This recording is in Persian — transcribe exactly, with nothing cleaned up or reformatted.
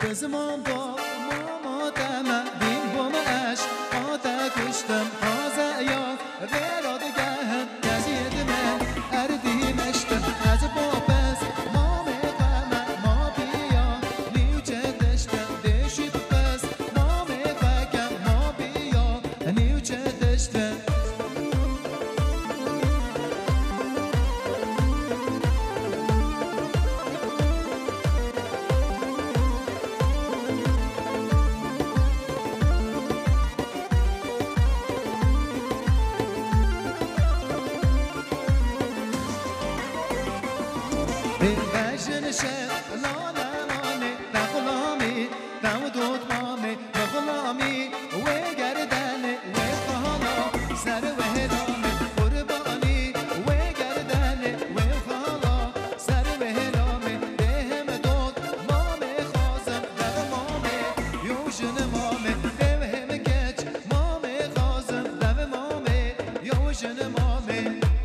زمان با ماما دمه دین بوم اش آتا کشتم آزا یا ویراد گهن نزید من اردی مشتم از بابس مامی قمه ما بیا نیوچه دشتم دشید بس مامی قکم ما بیا نیوچه دشتم بجن شد لا لا لاني دخلامي دودود مامي دخلامي وگردني وخالا سر وهلامي قرباني وگردني وخالا سر وهلامي بهم دود مامي خازم دغ مامي يوجن مامي بهم كج مامي خازم دغ مامي يوجن مامي